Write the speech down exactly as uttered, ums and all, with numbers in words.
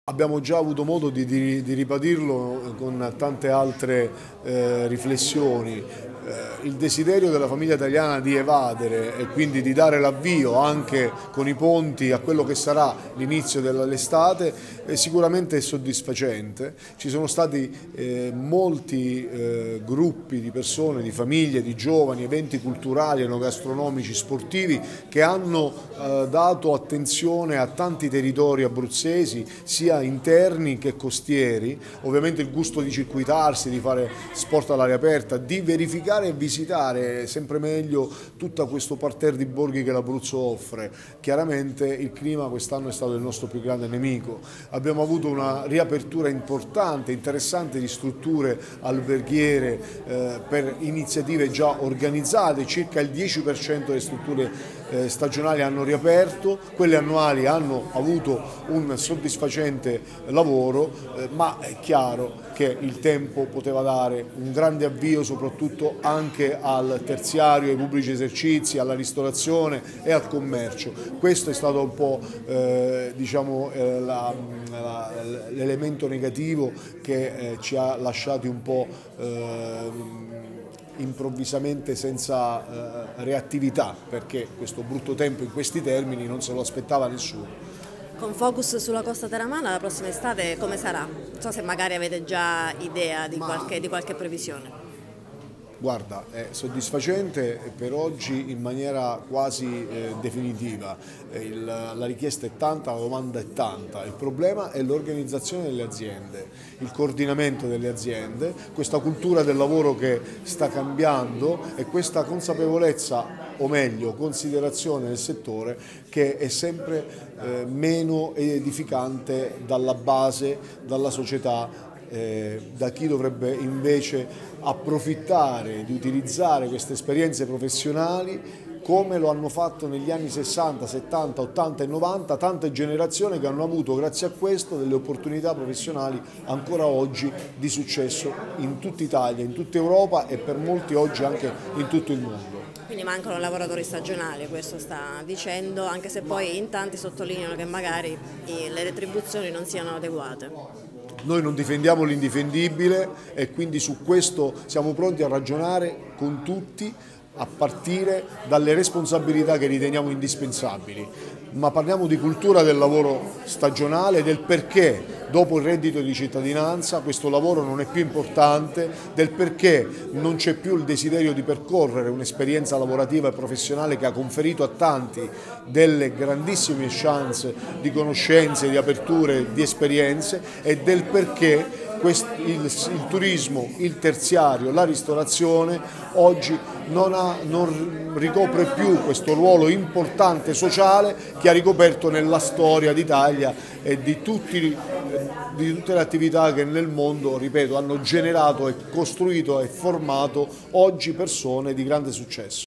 Abbiamo già avuto modo di, di, di ribadirlo con tante altre eh, riflessioni. Eh, il desiderio della famiglia italiana di evadere e quindi di dare l'avvio anche con i ponti a quello che sarà l'inizio dell'estate eh, sicuramente è soddisfacente. Ci sono stati eh, molti eh, gruppi di persone, di famiglie, di giovani, eventi culturali, enogastronomici, sportivi che hanno eh, dato attenzione a tanti territori abruzzesi, sia interni che costieri, ovviamente il gusto di circuitarsi, di fare sport all'aria aperta, di verificare e visitare sempre meglio tutto questo parterre di borghi che l'Abruzzo offre. Chiaramente il clima quest'anno è stato il nostro più grande nemico. Abbiamo avuto una riapertura importante, interessante di strutture alberghiere eh, per iniziative già organizzate, circa il dieci per cento delle strutture eh, stagionali hanno riaperto, quelle annuali hanno avuto un soddisfacente lavoro, eh, ma è chiaro che il tempo poteva dare un grande avvio soprattutto anche al terziario, ai pubblici esercizi, alla ristorazione e al commercio. Questo è stato un po' eh, diciamo, eh, l'elemento negativo che eh, ci ha lasciati un po' eh, improvvisamente senza eh, reattività, perché questo brutto tempo in questi termini non se lo aspettava nessuno. Con focus sulla Costa Teramana la prossima estate come sarà? Non so se magari avete già idea di qualche, di qualche previsione. Guarda, è soddisfacente per oggi in maniera quasi eh, definitiva. Il, la richiesta è tanta, la domanda è tanta. Il problema è l'organizzazione delle aziende, il coordinamento delle aziende, questa cultura del lavoro che sta cambiando e questa consapevolezza, o meglio considerazione del settore, che è sempre eh, meno edificante dalla base, dalla società. Eh, da chi dovrebbe invece approfittare di utilizzare queste esperienze professionali come lo hanno fatto negli anni sessanta, settanta, ottanta e novanta tante generazioni che hanno avuto grazie a questo delle opportunità professionali ancora oggi di successo in tutta Italia, in tutta Europa e per molti oggi anche in tutto il mondo. Quindi mancano lavoratori stagionali, questo sta dicendo, anche se poi in tanti sottolineano che magari le retribuzioni non siano adeguate. Noi non difendiamo l'indifendibile e quindi su questo siamo pronti a ragionare con tutti a partire dalle responsabilità che riteniamo indispensabili, ma parliamo di cultura del lavoro stagionale, del perché dopo il reddito di cittadinanza questo lavoro non è più importante, del perché non c'è più il desiderio di percorrere un'esperienza lavorativa e professionale che ha conferito a tanti delle grandissime chance di conoscenze, di aperture, di esperienze e del perché il, il turismo, il terziario, la ristorazione oggi non, ha, non ricopre più questo ruolo importante sociale che ha ricoperto nella storia d'Italia e di, tutti, di tutte le attività che nel mondo, ripeto, hanno generato e costruito e formato oggi persone di grande successo.